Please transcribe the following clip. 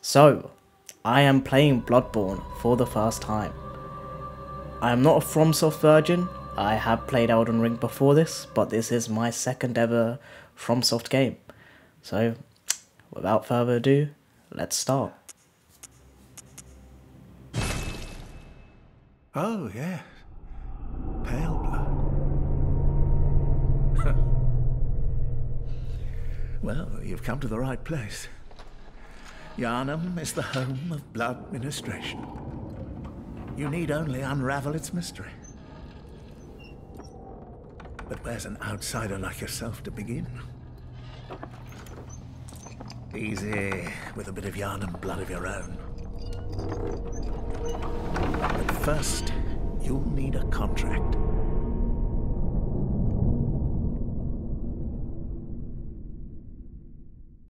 So, I am playing Bloodborne for the first time. I am not a FromSoft virgin. I have played Elden Ring before this, but this is my second ever FromSoft game. So, without further ado, let's start. Oh, yes. Pale blood. Well, you've come to the right place. Yharnam is the home of blood ministration. You need only unravel its mystery. But where's an outsider like yourself to begin? Easy, with a bit of Yharnam blood of your own. But first, you'll need a contract.